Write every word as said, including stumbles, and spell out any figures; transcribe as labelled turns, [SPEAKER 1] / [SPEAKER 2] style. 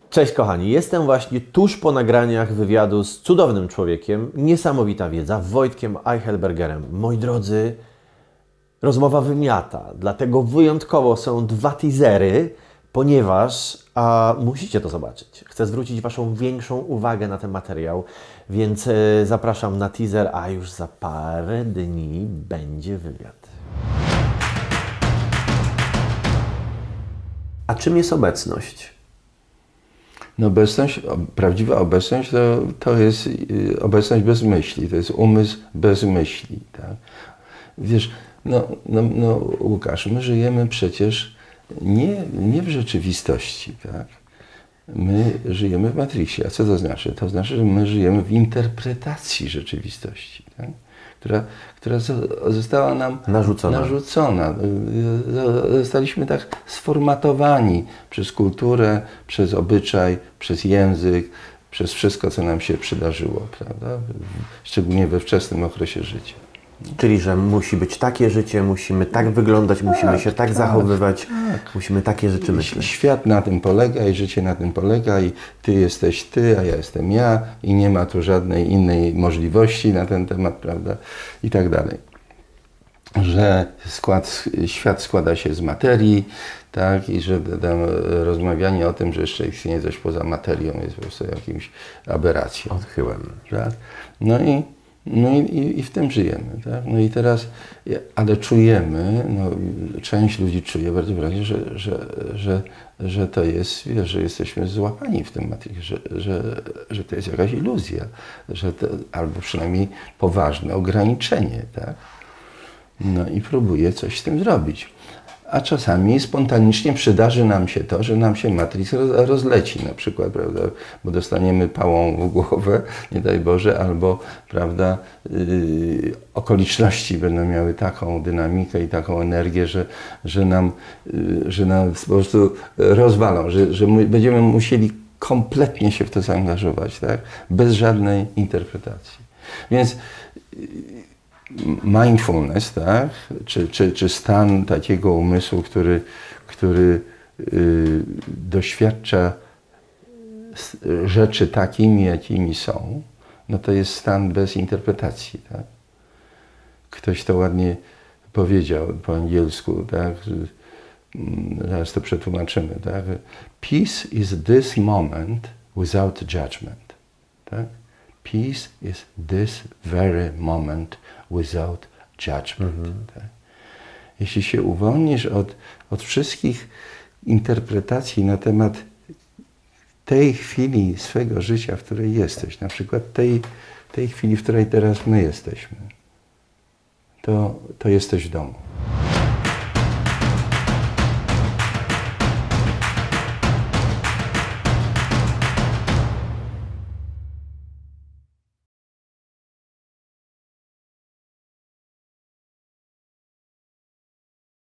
[SPEAKER 1] Cześć kochani, jestem właśnie tuż po nagraniach wywiadu z cudownym człowiekiem, niesamowita wiedza, Wojtkiem Eichelbergerem. Moi drodzy, rozmowa wymiata, dlatego wyjątkowo są dwa teasery, ponieważ a, musicie to zobaczyć. Chcę zwrócić Waszą większą uwagę na ten materiał, więc e, zapraszam na teaser, a już za parę dni będzie wywiad. A czym jest obecność?
[SPEAKER 2] No obecność, prawdziwa obecność to, to jest obecność bez myśli, to jest umysł bez myśli. Tak? Wiesz, no, no, no Łukasz, my żyjemy przecież nie, nie w rzeczywistości, tak? My żyjemy w Matrixie. A co to znaczy? To znaczy, że my żyjemy w interpretacji rzeczywistości, tak? która, która została nam
[SPEAKER 1] narzucona.
[SPEAKER 2] narzucona. Zostaliśmy tak sformatowani przez kulturę, przez obyczaj, przez język, przez wszystko, co nam się przydarzyło, prawda? Szczególnie we wczesnym okresie życia.
[SPEAKER 1] Czyli, że musi być takie życie, musimy tak wyglądać, tak, musimy się tak, tak zachowywać, tak. musimy takie rzeczy myśleć.
[SPEAKER 2] Świat na tym polega i życie na tym polega i ty jesteś ty, a ja jestem ja i nie ma tu żadnej innej możliwości na ten temat, prawda? I tak dalej. Że skład, świat składa się z materii, tak? I że tam rozmawianie o tym, że jeszcze istnieje coś poza materią jest po prostu jakimś aberracją.
[SPEAKER 1] Odchyłem.
[SPEAKER 2] Tak? No i No i, i w tym żyjemy, tak? No i teraz, ale czujemy, no, część ludzi czuje bardzo wyraźnie, że, że, że, że to jest, wiesz, że jesteśmy złapani w tym Matrixie, że, że, że to jest jakaś iluzja, że to, albo przynajmniej poważne ograniczenie, tak? No i próbuje coś z tym zrobić. A czasami spontanicznie przydarzy nam się to, że nam się Matrix rozleci na przykład, prawda, bo dostaniemy pałą w głowę, nie daj Boże, albo, prawda, yy, okoliczności będą miały taką dynamikę i taką energię, że, że, nam, yy, że nam po prostu rozwalą, że, że my będziemy musieli kompletnie się w to zaangażować, tak, bez żadnej interpretacji. Więc yy, mindfulness, tak? czy, czy, czy stan takiego umysłu, który, który yy, doświadcza rzeczy takimi, jakimi są, no to jest stan bez interpretacji. Tak? Ktoś to ładnie powiedział po angielsku, tak? Zaraz to przetłumaczymy. Tak? Peace is this moment without judgment. Tak? Peace is this very moment without judgment. Mhm. Tak? Jeśli się uwolnisz od, od wszystkich interpretacji na temat tej chwili swego życia, w której jesteś, na przykład tej, tej chwili, w której teraz my jesteśmy, to, to jesteś w domu.